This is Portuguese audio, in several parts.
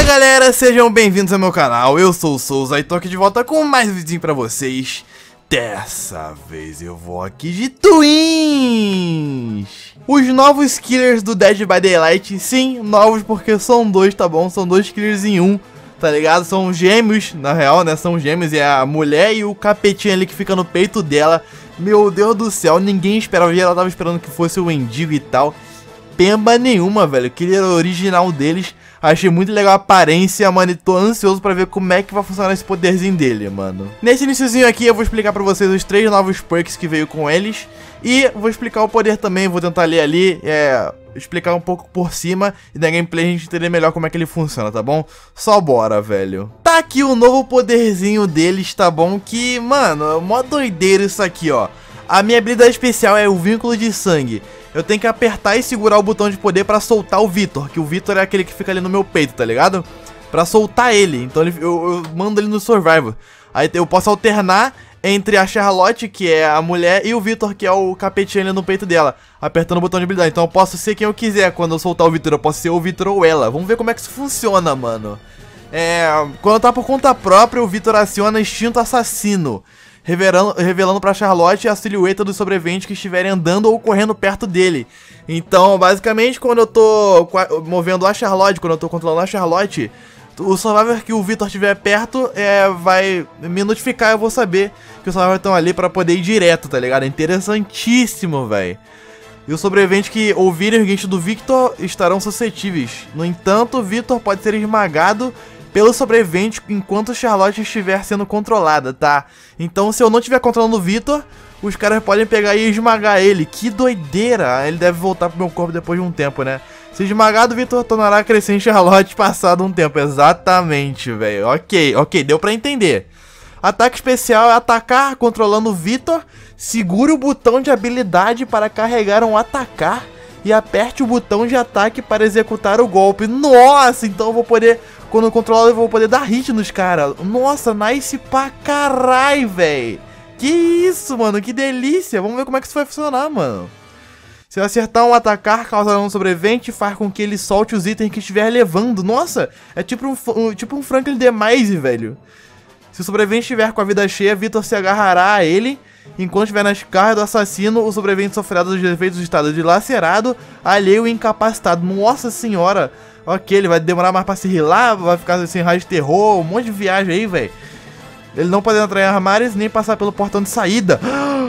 Galera, sejam bem-vindos ao meu canal, eu sou o Souza e tô aqui de volta com mais um vídeo pra vocês. Dessa vez eu vou aqui de Twins, os novos killers do Dead by Daylight. Sim, novos porque são dois, tá bom? São dois killers em um, tá ligado? São gêmeos, na real, né? São gêmeos, é a mulher e o capetinho ali que fica no peito dela. Meu Deus do céu, ninguém esperava, ela tava esperando que fosse o Endigo e tal. Pemba nenhuma, velho, killer original deles. Achei muito legal a aparência, mano, e tô ansioso pra ver como é que vai funcionar esse poderzinho dele, mano. Nesse iniciozinho aqui eu vou explicar pra vocês os 3 novos perks que veio com eles. E vou explicar o poder também, vou tentar ler ali, explicar um pouco por cima. E na gameplay a gente entender melhor como é que ele funciona, tá bom? Só bora, velho. Tá aqui o novo poderzinho deles, tá bom? Que, mano, é mó doideira isso aqui, ó. A minha habilidade especial é o vínculo de sangue. Eu tenho que apertar e segurar o botão de poder pra soltar o Victor, que o Victor é aquele que fica ali no meu peito, tá ligado? Pra soltar ele, então eu mando ele no Survival. Aí eu posso alternar entre a Charlotte, que é a mulher, e o Victor, que é o capetinho ali no peito dela, apertando o botão de habilidade. Então eu posso ser quem eu quiser quando eu soltar o Victor, eu posso ser o Victor ou ela. Vamos ver como é que isso funciona, mano. Quando tá por conta própria, o Victor aciona Instinto Assassino, revelando pra Charlotte a silhueta dos sobreviventes que estiverem andando ou correndo perto dele. Então, basicamente, quando eu tô movendo a Charlotte, quando eu tô controlando a Charlotte, o Survivor que o Victor estiver perto vai me notificar, eu vou saber que os Survivors estão ali pra poder ir direto, tá ligado? É interessantíssimo, velho. E os sobreviventes que ouvirem o guincho do Victor estarão suscetíveis. No entanto, o Victor pode ser esmagado pelo sobrevivente enquanto Charlotte estiver sendo controlada, tá? Então, se eu não estiver controlando o Victor, os caras podem pegar e esmagar ele. Que doideira! Ele deve voltar pro meu corpo depois de um tempo, né? Se esmagado, o Victor tornará a crescer em Charlotte passado um tempo. Exatamente, velho. Ok, deu pra entender. Ataque especial é atacar controlando o Victor. Segure o botão de habilidade para carregar um atacar e aperte o botão de ataque para executar o golpe. Nossa, então eu vou poder, quando eu controlar, eu vou poder dar hit nos caras. Nossa, nice pra caralho, velho. Que isso, mano, que delícia. Vamos ver como é que isso vai funcionar, mano. Se eu acertar um atacar causando um sobrevivente, faz com que ele solte os itens que estiver levando. Nossa, é tipo um Franklin Demise, velho. Se o sobrevivente estiver com a vida cheia, Victor se agarrará a ele. Enquanto estiver nas garras do assassino, o sobrevivente sofrerá dos efeitos do estado dilacerado, alheio e incapacitado. Nossa senhora. Ok, ele vai demorar mais pra se rilar, vai ficar sem raio de terror, um monte de viagem aí, velho. Ele não pode entrar em armários nem passar pelo portão de saída.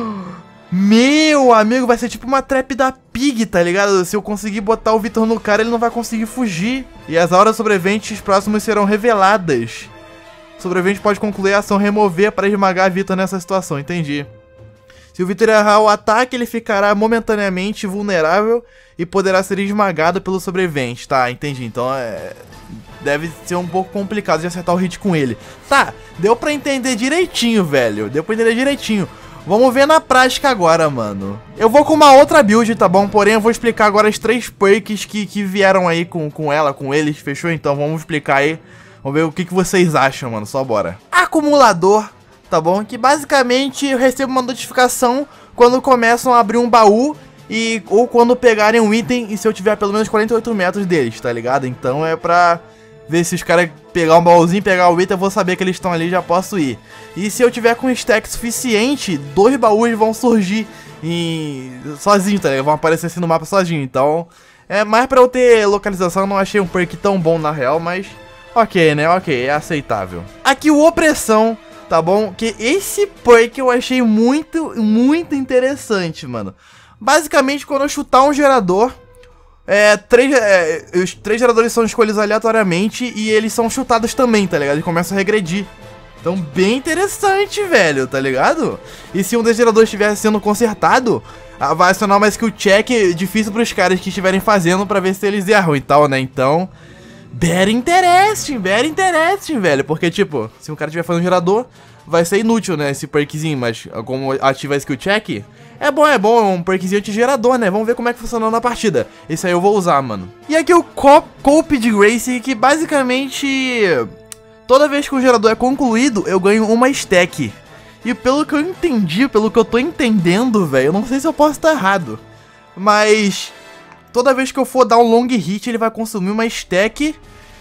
Meu amigo, vai ser tipo uma trap da Pig, tá ligado? Se eu conseguir botar o Victor no cara, ele não vai conseguir fugir. E as auras sobreviventes próximas serão reveladas. O sobrevivente pode concluir a ação remover para esmagar a Victor nessa situação, entendi. Se o Victor errar o ataque, ele ficará momentaneamente vulnerável e poderá ser esmagado pelo sobrevivente. Tá, entendi. Então deve ser um pouco complicado de acertar o hit com ele. Tá, deu pra entender direitinho, velho. Deu pra entender direitinho. Vamos ver na prática agora, mano. Eu vou com uma outra build, tá bom? Porém, eu vou explicar agora as 3 perks que vieram aí com eles, fechou? Então vamos explicar aí. Vamos ver o que vocês acham, mano. Só bora. Acumulador, tá bom? Que basicamente eu recebo uma notificação quando começam a abrir um baú ou quando pegarem um item e se eu tiver pelo menos 48 metros deles, tá ligado? Então é pra ver se os caras pegar um baúzinho, pegar o item, eu vou saber que eles estão ali e já posso ir. E se eu tiver com stack suficiente, 2 baús vão surgir sozinho, tá ligado? Vão aparecer assim no mapa sozinho. Então é mais pra eu ter localização, não achei um perk tão bom na real, mas ok, né? Ok, é aceitável. Aqui o Opressão, tá bom? Que esse perk eu achei muito interessante, mano. Basicamente, quando eu chutar um gerador, os 3 geradores são escolhidos aleatoriamente e eles são chutados também, tá ligado? Eles começam a regredir. Então, bem interessante, velho, tá ligado? E se um desses geradores estiver sendo consertado, vai acionar uma skill check difícil pros caras que estiverem fazendo pra ver se eles erram e tal, né? Então, very interesting, velho. Porque, tipo, se um cara estiver fazendo um gerador, vai ser inútil, né, esse perkzinho. Mas como ativa a skill check, é bom, é um perkzinho anti-gerador, né? Vamos ver como é que funciona na partida. Esse aí eu vou usar, mano. E aqui o Cope de Grace, que basicamente toda vez que o gerador é concluído, eu ganho uma stack. E pelo que eu entendi, pelo que eu tô entendendo, velho, eu não sei se eu posso estar errado, mas toda vez que eu for dar um long hit, ele vai consumir uma stack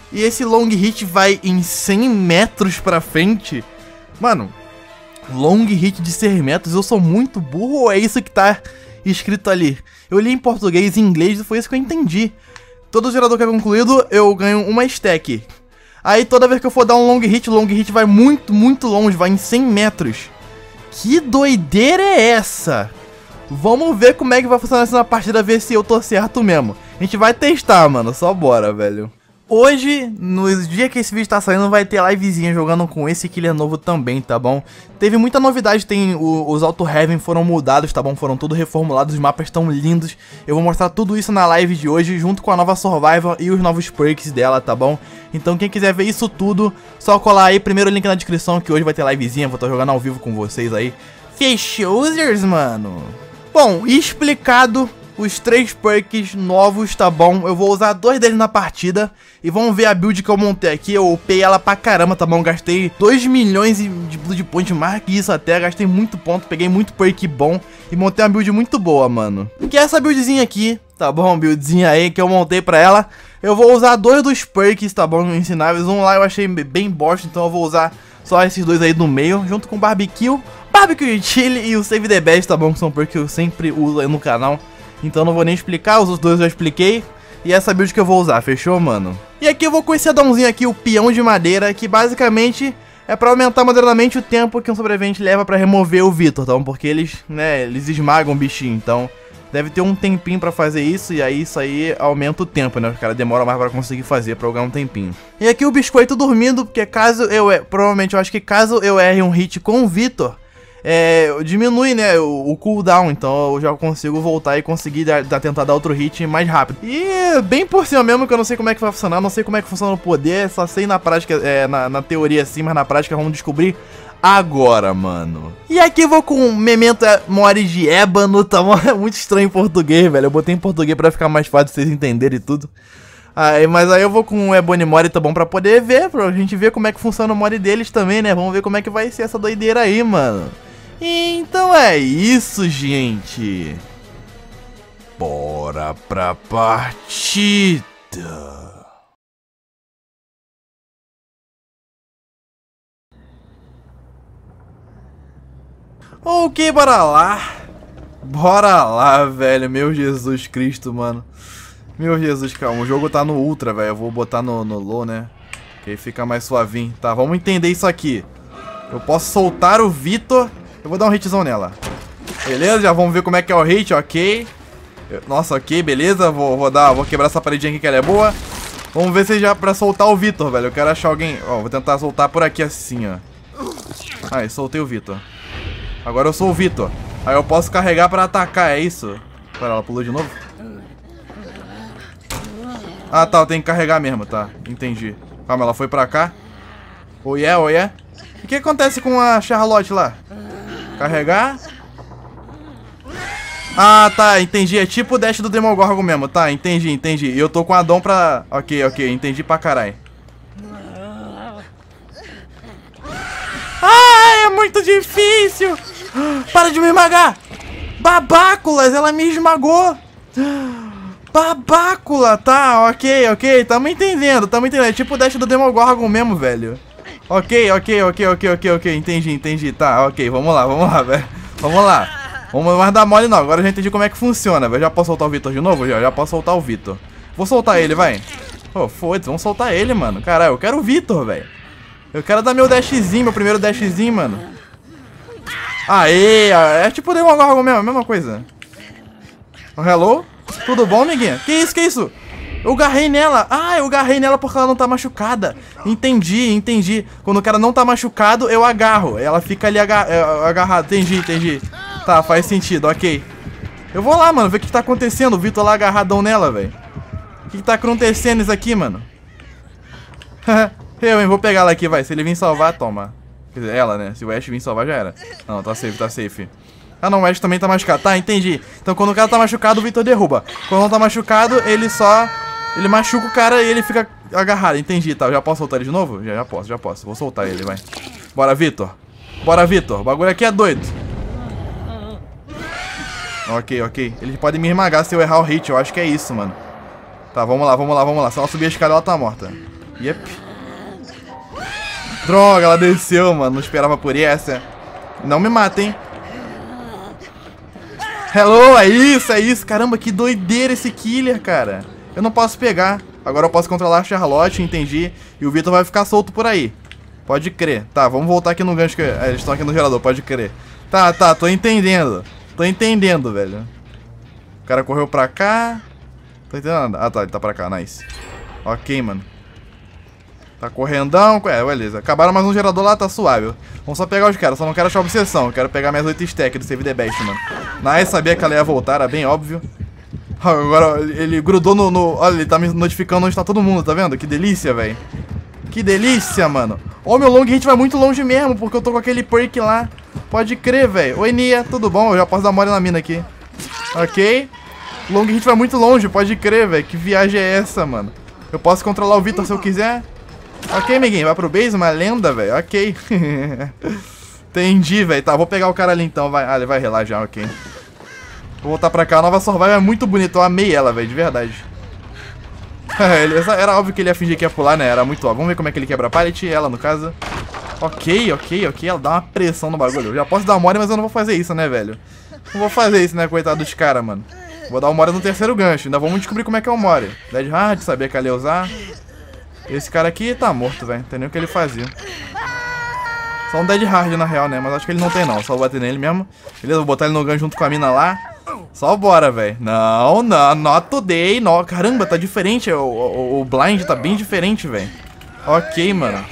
E esse long hit vai em 100 metros pra frente. Mano, long hit de 100 metros, eu sou muito burro ou é isso que tá escrito ali? Eu li em português e em inglês e foi isso que eu entendi. Todo gerador que é concluído, eu ganho uma stack. Aí toda vez que eu for dar um long hit vai muito, muito longe, vai em 100 metros. Que doideira é essa? Vamos ver como é que vai funcionar isso na partida, ver se eu tô certo mesmo. A gente vai testar, mano, só bora, velho. Hoje, no dia que esse vídeo tá saindo, vai ter livezinha jogando com esse killer novo também, tá bom? Teve muita novidade, os Auto Heaven foram mudados, tá bom? Foram tudo reformulados, os mapas estão lindos. Eu vou mostrar tudo isso na live de hoje, junto com a nova Survival e os novos perks dela, tá bom? Então quem quiser ver isso tudo, só colar aí, primeiro link na descrição, que hoje vai ter livezinha, vou estar jogando ao vivo com vocês aí. Fechosers, mano? Bom, explicado os 3 perks novos, tá bom? Eu vou usar 2 deles na partida e vamos ver a build que eu montei aqui. Eu upei ela pra caramba, tá bom? Gastei 2 milhões de Blood Point, mais que isso até. Gastei muito ponto, peguei muito perk bom e montei uma build muito boa, mano. Que é essa buildzinha aqui, tá bom? Buildzinha aí que eu montei pra ela. Eu vou usar 2 dos perks, tá bom? Ensináveis. Um lá eu achei bem bosta, então eu vou usar só esses 2 aí no meio, junto com o Barbecue Chili e o Save the Best, tá bom? Que são perks que eu sempre uso aí no canal. Então não vou nem explicar, os outros 2 eu já expliquei. E essa build que eu vou usar, fechou, mano? E aqui eu vou com esse addãozinho aqui, o peão de madeira, que basicamente é pra aumentar moderadamente o tempo que um sobrevivente leva pra remover o Vitor, tá bom? Porque eles, né, eles esmagam o bichinho, então deve ter um tempinho pra fazer isso, e aí isso aí aumenta o tempo, né? Os caras demoram mais pra conseguir fazer, pra jogar um tempinho. E aqui o biscoito dormindo, porque caso provavelmente eu acho que caso eu erre um hit com o Vitor, diminui, né, o cooldown, então eu já consigo voltar e conseguir tentar dar outro hit mais rápido. E bem por cima mesmo, que eu não sei como é que vai funcionar, não sei como é que funciona o poder, só sei na prática, na teoria assim, mas na prática vamos descobrir agora, mano. E aqui eu vou com Memento Mori de Ébano, tá bom? É muito estranho em português, velho, eu botei em português pra ficar mais fácil de vocês entenderem e tudo. Mas aí eu vou com o Ebony Mori, tá bom? Pra poder ver, pra gente ver como é que funciona o Mori deles também, né? Vamos ver como é que vai ser essa doideira aí, mano. Então é isso, gente. Bora pra partida. Ok, bora lá. Bora lá, velho. Meu Jesus Cristo, mano. Meu Jesus, calma. O jogo tá no Ultra, velho. Eu vou botar no Low, né? Que aí fica mais suavinho. Tá, vamos entender isso aqui. Eu posso soltar o Vitor. Eu vou dar um hitzão nela. Beleza, já vamos ver como é que é o hit, ok. Nossa, ok, beleza. Vou quebrar essa paredinha aqui que ela é boa. Vamos ver se já pra soltar o Vitor, velho. Eu quero achar alguém. Ó, vou tentar soltar por aqui assim, ó. Aí, soltei o Vitor. Agora eu sou o Vitor. Aí eu posso carregar pra atacar, é isso? Pera, ela pulou de novo? Ah, tá, eu tenho que carregar mesmo, tá. Entendi. Calma, ela foi pra cá. Oh yeah, oh yeah. O que acontece com a Charlotte lá? Carregar. Ah, tá, entendi. É tipo o dash do Demogorgon mesmo. Tá, entendi. E eu tô com a Dom pra... Ok, entendi pra caralho. Ah, é muito difícil. Para de me esmagar. Babáculas, ela me esmagou. Babácula, tá, ok. Tamo entendendo. É tipo o dash do Demogorgon mesmo, velho. Ok, entendi, tá, ok, vamos lá, velho. Vamos lá. Vamos mais dar mole não, agora eu já entendi como é que funciona, velho. Já posso soltar o Vitor de novo? Já posso soltar o Vitor. Vou soltar ele, vai. Pô, foda-se, vamos soltar ele, mano. Caralho, eu quero o Vitor, velho. Eu quero dar meu dashzinho, meu primeiro dashzinho, mano. Aê, é tipo o Demogorgon mesmo, a mesma coisa. Oh, hello? Tudo bom, amiguinha? Que isso? Eu garrei nela. Ah, eu garrei nela porque ela não tá machucada. Entendi. Quando o cara não tá machucado, eu agarro. Ela fica ali agarrada. Entendi. Tá, faz sentido, ok. Eu vou lá, mano, ver o que tá acontecendo. O Vitor lá agarradão nela, velho. O que tá acontecendo isso aqui, mano? Eu, hein, vou pegar ela aqui, vai. Se ele vir salvar, toma. Quer dizer, ela, né? Se o Ash vir salvar, já era. Não, tá safe. Ah, não, o Ash também tá machucado. Tá, entendi. Então, quando o cara tá machucado, o Vitor derruba. Quando não tá machucado, ele machuca o cara e ele fica agarrado. Entendi, tá. Eu já posso soltar ele de novo? Já posso. Vou soltar ele, vai. Bora, Vitor. O bagulho aqui é doido. Ok. Ele pode me esmagar se eu errar o hit. Eu acho que é isso, mano. Tá, vamos lá. Se ela subir a escada, ela tá morta. Yep. Droga, ela desceu, mano. Não esperava por essa. Não me mata, hein. Hello, é isso, é isso. Caramba, que doideira esse killer, cara. Eu não posso pegar. Agora eu posso controlar a Charlotte, entendi. E o Victor vai ficar solto por aí. Pode crer. Tá, vamos voltar aqui no gancho que eles estão aqui no gerador, pode crer. Tá, tô entendendo. Tô entendendo, velho. O cara correu pra cá. Tô entendendo. Ah, tá, ele tá pra cá, nice. Ok, mano. Tá correndão. É, beleza. Acabaram mais um gerador lá, tá suave. Vamos só pegar os caras, só não quero achar obsessão. Eu quero pegar minhas 8 stacks do Save the Best, mano. Nice, sabia que ela ia voltar, era bem óbvio. Agora ele grudou no... Olha, ele tá me notificando onde tá todo mundo, tá vendo? Que delícia, velho. Que delícia, mano. Ó, meu long hit vai muito longe mesmo, porque eu tô com aquele perk lá. Pode crer, velho. Oi, Nia, tudo bom? Eu já posso dar mole na mina aqui. Ok. Long hit vai muito longe, pode crer, velho. Que viagem é essa, mano? Eu posso controlar o Victor se eu quiser. Ok, amiguinho, vai pro base, uma lenda, velho. Ok. Entendi, velho. Tá, vou pegar o cara ali então. Vai. Ah, ele vai relar já, ok. Vou voltar pra cá. A nova Survival é muito bonita. Eu amei ela, velho, de verdade. Era óbvio que ele ia fingir que ia pular, né? Era muito óbvio. Vamos ver como é que ele quebra a pallet. Ela, no caso. Ok. Ela dá uma pressão no bagulho. Eu já posso dar mole, mas eu não vou fazer isso, né, velho? Não vou fazer isso, né, coitado dos caras, mano. Vou dar o mole no terceiro gancho. Ainda vamos descobrir como é que é o mole. Dead Hard, sabia que ela ia usar. Esse cara aqui tá morto, velho. Não tem nem o que ele fazia. Só um Dead Hard, na real, né? Mas acho que ele não tem, não. Só vou bater nele mesmo. Beleza, vou botar ele no gancho junto com a mina lá. Só bora, velho. Não, not today. Não. Caramba, tá diferente. O blind tá bem diferente, velho. Ok, mano.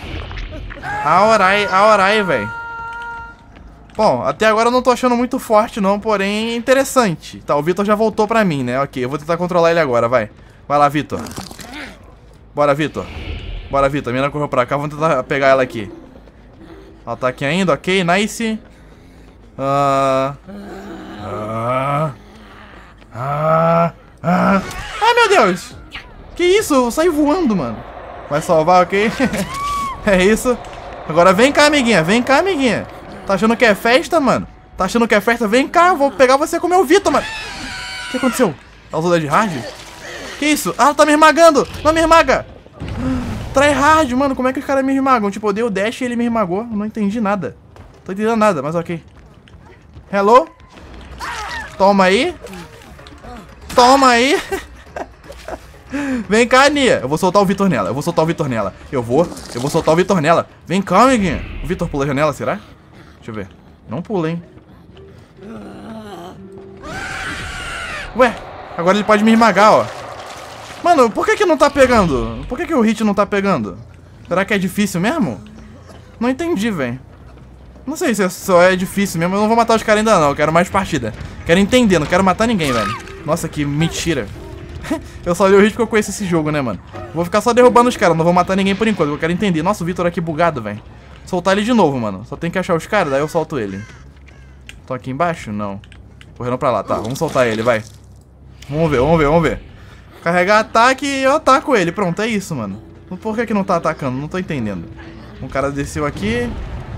Aorai, velho. Bom, até agora eu não tô achando muito forte, não. Porém, interessante. Tá, o Victor já voltou pra mim, né? Ok, eu vou tentar controlar ele agora, vai. Vai lá, Victor. Bora, Victor. Bora, Victor. A mina correu pra cá. Vamos tentar pegar ela aqui. Ela tá aqui ainda, ok, nice. Ai, meu Deus. Que isso? Eu saí voando, mano. Vai salvar, ok? É isso. Agora vem cá, amiguinha. Vem cá, amiguinha. Tá achando que é festa, mano? Tá achando que é festa? Vem cá, vou pegar você com o meu Victor, mano. O que aconteceu? Ela usou Dead Hard? Que isso? Ah, ela tá me esmagando. Não me esmaga. Try hard, mano. Como é que os caras me esmagam? Tipo, eu dei o dash e ele me esmagou. Não entendi nada. Tô entendendo nada, mas ok. Hello? Toma aí. Toma aí. Vem cá, Nia. Eu vou soltar o Victor nela. Eu vou soltar o Victor nela. Eu vou soltar o Victor nela. Vem cá, amiguinha. O Victor pula a janela, será? Deixa eu ver. Não pula, hein. Ué, agora ele pode me esmagar, ó. Mano, por que não tá pegando? Por que o hit não tá pegando? Será que é difícil mesmo? Não entendi, velho. Não sei se só é difícil mesmo. Eu não vou matar os caras ainda não. Eu quero mais partida. Quero entender, não quero matar ninguém, velho. Nossa, que mentira. Eu só li o hit porque eu conheço esse jogo, né, mano? Vou ficar só derrubando os caras. Não vou matar ninguém por enquanto. Eu quero entender. Nossa, o Victor aqui bugado, velho. Soltar ele de novo, mano. Só tem que achar os caras, daí eu solto ele. Tô aqui embaixo? Não. Correndo pra lá, tá. Vamos soltar ele, vai. Vamos ver. Carregar ataque e eu ataco ele. Pronto, é isso, mano. Por que não tá atacando? Não tô entendendo. Um cara desceu aqui.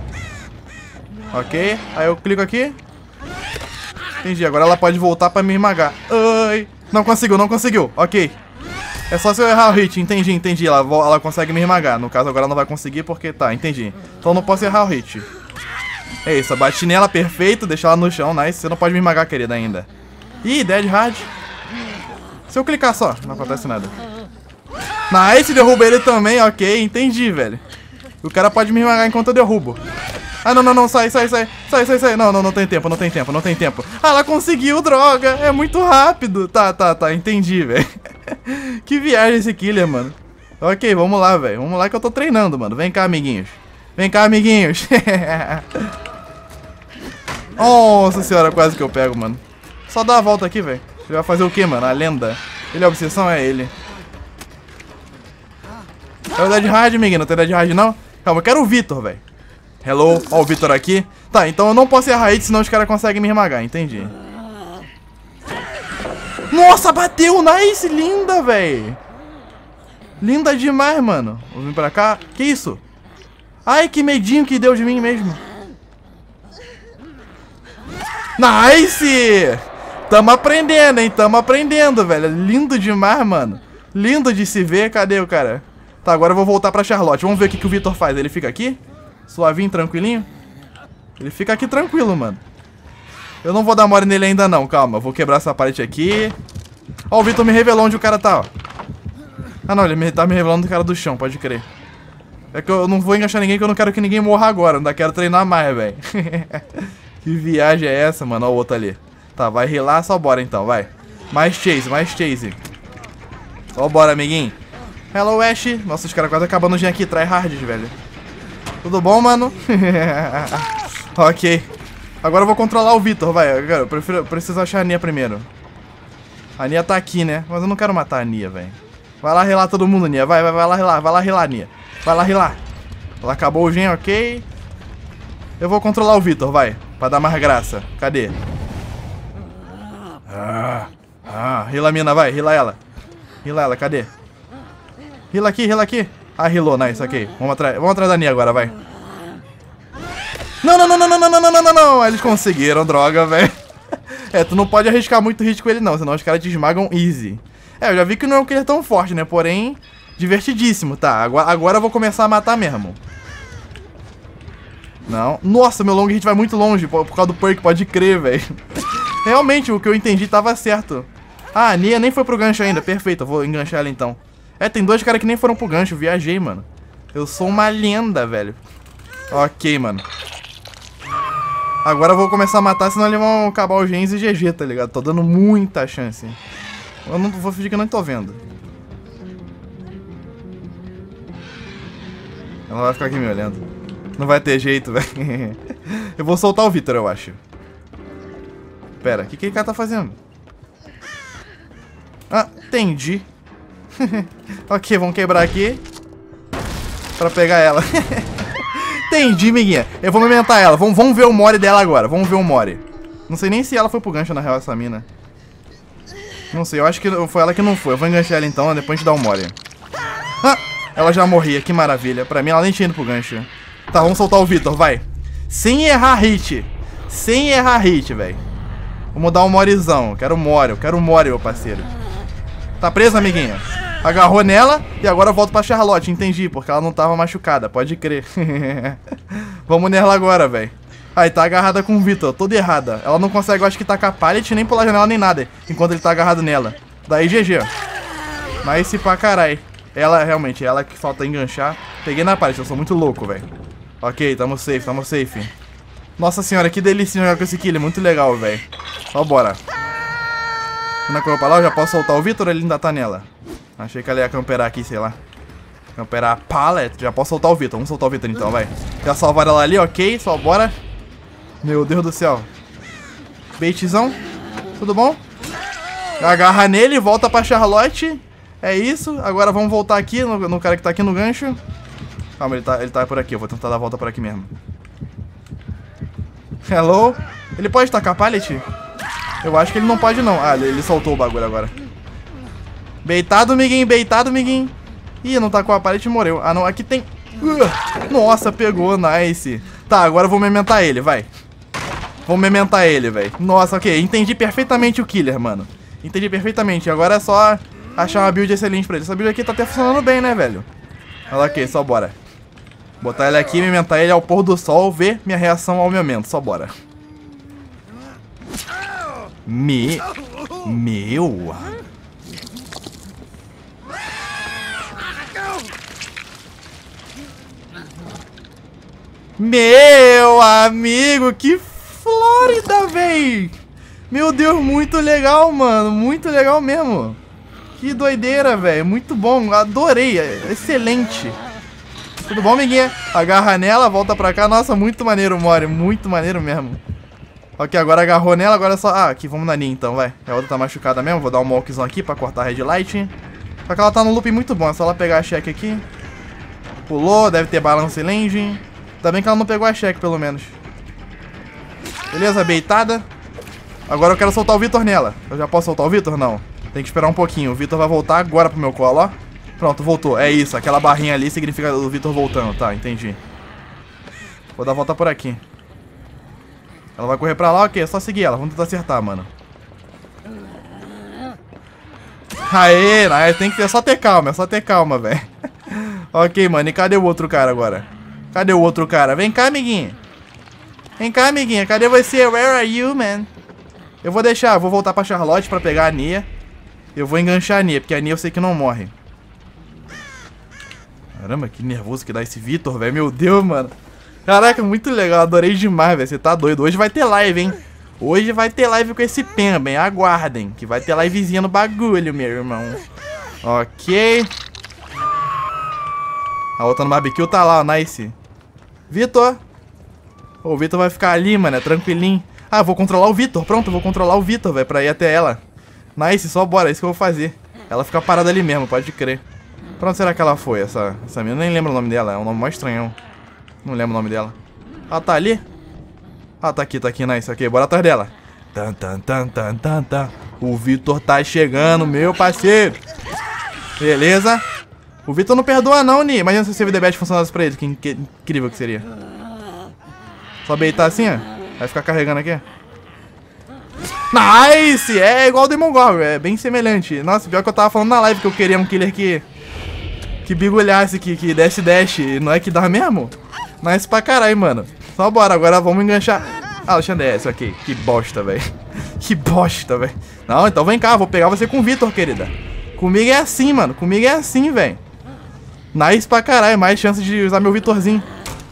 Ok. Aí eu clico aqui. Entendi. Agora ela pode voltar pra me esmagar. Ai. Não conseguiu. Ok. É só se eu errar o hit. Entendi. Ela consegue me esmagar. No caso, agora ela não vai conseguir porque... Tá, entendi. Então eu não posso errar o hit. É isso. Bati nela, perfeito. Deixa ela no chão, nice. Você não pode me esmagar, querida, ainda. Ih, Dead Hard. Se eu clicar só, não acontece nada. Nice, derruba ele também, ok, entendi, velho. O cara pode me esmagar enquanto eu derrubo. Ah, não, sai. Não tem tempo. Ah, ela conseguiu, droga, é muito rápido. Tá, entendi, velho. Que viagem esse killer, mano. Ok, vamos lá, velho. Vamos lá que eu tô treinando, mano. Vem cá, amiguinhos. Nossa senhora, quase que eu pego, mano. Só dá a volta aqui, velho. Ele vai fazer o que, mano? A lenda. Ele é a obsessão, é ele. É o Dead Hard, amiguinho. Não tem Dead Hard, não? Calma, eu quero o Victor, velho. Hello. Ó o Victor aqui. Tá, então eu não posso errar hit, senão os caras conseguem me esmagar. Entendi. Nossa, bateu. Nice, linda, velho. Linda demais, mano. Vou vir pra cá. Que isso? Ai, que medinho que deu de mim mesmo. Nice! Tamo aprendendo, hein? Tamo aprendendo, velho. Lindo demais, mano. Lindo de se ver. Cadê o cara? Tá, agora eu vou voltar pra Charlotte. Vamos ver o que o Victor faz. Ele fica aqui? Suavinho, tranquilinho? Ele fica aqui tranquilo, mano. Eu não vou dar mole nele ainda não, calma. Eu vou quebrar essa parede aqui. Ó, o Victor me revelou onde o cara tá, ó. Ah, não, ele tá me revelando do cara do chão, pode crer. É que eu não vou enganchar ninguém, que eu não quero que ninguém morra agora. Ainda quero treinar mais, velho. Que viagem é essa, mano? Ó o outro ali. Tá, vai rilar, só bora então, vai. Mais chase, mais chase. Só bora, amiguinho. Hello, Ash. Nossa, os caras quase acabando de aqui, tryhards, velho. Tudo bom, mano? Ok. Agora eu vou controlar o Victor, vai. Eu preciso achar a Nia primeiro. A Nia tá aqui, né? Mas eu não quero matar a Nia, velho. Vai lá rilar todo mundo, Nia. Vai lá rilar, Nia. Vai lá rilar. Ela acabou o gen, ok. Eu vou controlar o Victor, vai. Pra dar mais graça. Cadê? Rila a mina, vai. Rila ela. Rila ela, cadê? Rila aqui. Ah, rilou, nice, ok. Vamos atrás da Nia agora, vai. Não. Eles conseguiram, droga, velho. É, tu não pode arriscar muito hit com ele não, senão os caras te esmagam easy. É, eu já vi que não é um killer tão forte, né? Porém, divertidíssimo, tá? Agora eu vou começar a matar mesmo. Não. Nossa, meu long hit vai muito longe por causa do perk, pode crer, velho. Realmente, o que eu entendi tava certo. Ah, a Nia nem foi pro gancho ainda. Perfeito, eu vou enganchar ela então. É, tem dois caras que nem foram pro gancho. Viajei, mano. Eu sou uma lenda, velho. Ok, mano. Agora eu vou começar a matar, senão eles vão acabar os gens e GG, tá ligado? Tô dando muita chance. Eu não vou fingir que eu não tô vendo. Ela vai ficar aqui me olhando. Não vai ter jeito, velho. Eu vou soltar o Victor, eu acho. Pera, o que aquele cara tá fazendo? Ah, entendi. Ok, vamos quebrar aqui pra pegar ela. Entendi, miguinha. Eu vou movimentar ela. Vamos ver o Mori dela agora. Vamos ver o Mori. Não sei nem se ela foi pro gancho, na real, essa mina. Não sei, eu acho que foi ela que não foi. Eu vou enganchar ela então, depois a gente dá o Mori. Ah, ela já morria, que maravilha. Pra mim, ela nem tinha ido pro gancho. Tá, vamos soltar o Victor, vai. Sem errar hit. Sem errar hit, velho. Vamos dar um Morizão. Eu quero o Mori, meu parceiro. Tá presa, amiguinha? Agarrou nela e agora eu volto pra Charlotte, entendi, porque ela não tava machucada, pode crer. Vamos nela agora, velho. Aí, tá agarrada com o Victor, toda errada. Ela não consegue, eu acho que tacar pallet, nem pular janela, nem nada, enquanto ele tá agarrado nela. Daí, GG, ó. Nice pra carai. Ela, realmente, ela que falta enganchar. Peguei na pallet, eu sou muito louco, velho. Ok, tamo safe. Nossa senhora, que delícia jogar com esse kill, muito legal, velho. Ó, bora. Quando correu pra lá, eu já posso soltar o Victor ou ele ainda tá nela? Achei que ela ia camperar aqui, sei lá. Camperar a pallet. Já posso soltar o Victor. Vamos soltar o Victor então, vai. Já salvaram ela ali, ok. Só bora. Meu Deus do céu. Baitzão. Tudo bom? Agarra nele, volta pra Charlotte. É isso. Agora vamos voltar aqui no cara que tá aqui no gancho. Calma, ele tá por aqui. Eu vou tentar dar a volta por aqui mesmo. Hello? Ele pode tacar pallet? Eu acho que ele não pode não. Ah, ele soltou o bagulho agora. Beitado, miguinho. Ih, não tacou a pallet e morreu. Ah, não, aqui tem... Nossa, pegou, nice. Tá, agora eu vou mementar ele, vai. Vou mementar ele, velho. Nossa, ok, entendi perfeitamente o killer, mano. Entendi perfeitamente, agora é só achar uma build excelente pra ele. Essa build aqui tá até funcionando bem, né, velho? Olha aqui, só bora. Botar ele aqui, mementar ele ao pôr do sol, ver minha reação ao momento, só bora. Meu... Meu amigo, que Flórida, véi! Meu Deus, muito legal, mano. Muito legal mesmo. Que doideira, velho. Muito bom, adorei. Excelente. Tudo bom, amiguinha? Agarra nela, volta pra cá. Nossa, muito maneiro, Mori. Muito maneiro mesmo. Ok, agora agarrou nela, agora é só... Ah, aqui, vamos na Nia então, vai. A outra tá machucada mesmo. Vou dar um walkzão aqui pra cortar a red light. Só que ela tá num loop muito bom. É só ela pegar a check aqui. Pulou, deve ter balance landing. Ainda bem que ela não pegou a check, pelo menos. Beleza, beitada. Agora eu quero soltar o Victor nela. Eu já posso soltar o Victor? Não. Tem que esperar um pouquinho. O Victor vai voltar agora pro meu colo, ó. Pronto, voltou. É isso. Aquela barrinha ali significa o Victor voltando. Tá, entendi. Vou dar a volta por aqui. Ela vai correr pra lá, ok. É só seguir ela. Vamos tentar acertar, mano. Aê, tem que só ter calma. É só ter calma, velho. Ok, mano. E cadê o outro cara agora? Cadê o outro cara? Vem cá, amiguinha. Vem cá, amiguinha. Cadê você? Where are you, man? Eu vou deixar. Eu vou voltar pra Charlotte pra pegar a Nia. Eu vou enganchar a Nia, porque a Nia eu sei que não morre. Caramba, que nervoso que dá esse Vitor, velho. Meu Deus, mano. Caraca, muito legal. Adorei demais, velho. Você tá doido. Hoje vai ter live, hein? Hoje vai ter live com esse Pemba, hein? Aguardem. Que vai ter livezinha no bagulho, meu irmão. Ok. A outra no barbecue tá lá, ó. Nice. Vitor. O Vitor vai ficar ali, mano. É tranquilinho. Ah, eu vou controlar o Vitor. Pronto, eu vou controlar o Vitor, velho. Pra ir até ela. Nice, só bora. É isso que eu vou fazer. Ela fica parada ali mesmo, pode crer. Pra onde será que ela foi, essa menina? Eu nem lembro o nome dela. É um nome mais estranhão. Não lembro o nome dela. Ela tá ali? Ah, tá aqui, nice. Ok, bora atrás dela. Tan, tan, tan, tan, tan, tan. O Vitor tá chegando, meu parceiro. Beleza. O Vitor não perdoa não, Ni. Imagina se o Save the Best funcionasse pra ele. Que incrível que seria. Só beitar assim, ó. Vai ficar carregando aqui. Nice! É igual o Demon Goblin. É bem semelhante. Nossa, pior que eu tava falando na live que eu queria um killer que bigulhasse, que dash. Não é que dá mesmo? Nice pra caralho, mano. Só bora, agora vamos enganchar. Ah, Alexandre, essa aqui. Que bosta, velho. Que bosta, velho. Não, então vem cá, vou pegar você com o Vitor, querida. Comigo é assim, mano. Comigo é assim, velho. Nice pra caralho. Mais chance de usar meu Vitorzinho.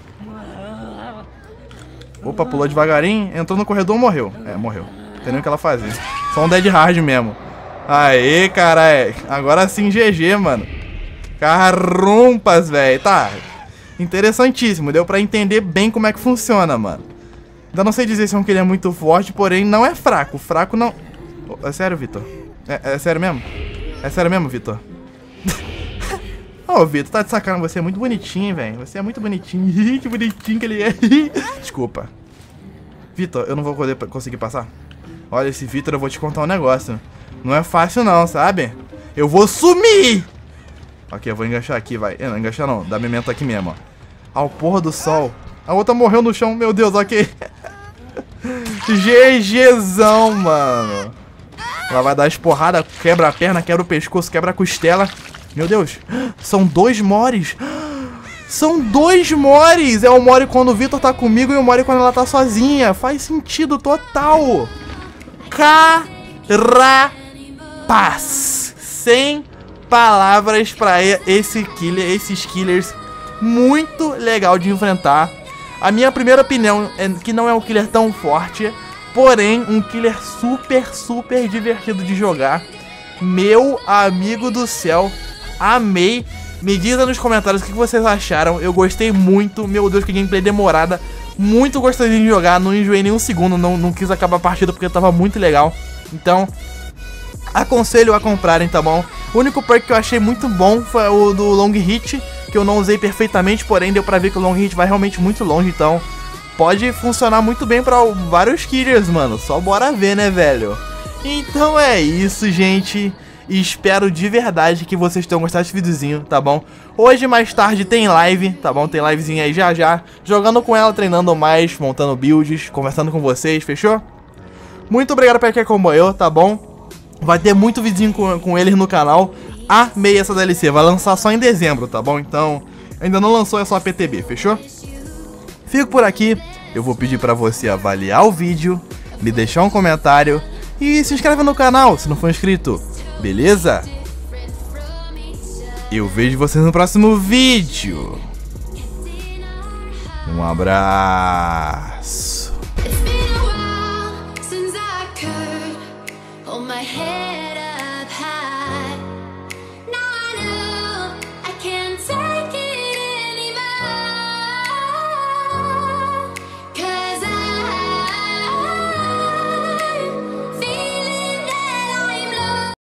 Opa, pulou devagarinho. Entrou no corredor, morreu. É, morreu. Não tem nem o que ela fazer. Só um dead hard mesmo. Aê, caralho. Agora sim, GG, mano. Carrumpas, velho. Tá. Interessantíssimo. Deu pra entender bem como é que funciona, mano. Ainda não sei dizer se é um que ele é muito forte, porém não é fraco. Fraco não... É sério, Vitor? É sério mesmo? É sério mesmo, Vitor? Ô, Vitor, tá de sacanagem. Você é muito bonitinho, velho. Você é muito bonitinho. Que bonitinho que ele é. Desculpa. Vitor, eu não vou poder conseguir passar. Olha, esse Vitor, eu vou te contar um negócio. Não é fácil não, sabe? Eu vou sumir! Ok, eu vou enganchar aqui, vai. Não, enganchar não. Dá memento aqui mesmo, ó. Ao pôr do sol. A outra morreu no chão. Meu Deus, ok. GGzão, mano. Ela vai dar as porradas. Quebra a perna, quebra o pescoço, quebra a costela. Meu Deus. São 2 mores. São 2 mores. É o more quando o Vitor tá comigo e o more quando ela tá sozinha. Faz sentido total. Carapaz. Sem palavras pra esses killers. Muito legal de enfrentar. A minha primeira opinião é que não é um killer tão forte, porém um killer super divertido de jogar. Meu amigo do céu, amei. Me diz aí nos comentários o que vocês acharam. Eu gostei muito. Meu Deus, que gameplay demorada. Muito gostosinho de jogar. Não enjoei nem um segundo. Não quis acabar a partida porque tava muito legal. Então, aconselho a comprarem, tá bom? O único perk que eu achei muito bom foi o do Long Hit, que eu não usei perfeitamente, porém deu pra ver que o Long Hit vai realmente muito longe, então pode funcionar muito bem pra vários killers, mano. Só bora ver, né, velho? Então é isso, gente. Espero de verdade que vocês tenham gostado desse videozinho, tá bom? Hoje mais tarde tem live, tá bom? Tem livezinha aí já, jogando com ela, treinando mais, montando builds, conversando com vocês, fechou? Muito obrigado pra quem acompanhou, tá bom? Vai ter muito videozinho com eles no canal. Amei essa DLC, vai lançar só em dezembro, tá bom? Então, ainda não lançou, é só a PTB, fechou? Fico por aqui, eu vou pedir pra você avaliar o vídeo, me deixar um comentário e se inscreve no canal se não for inscrito, beleza? Eu vejo vocês no próximo vídeo. Um abraço. My head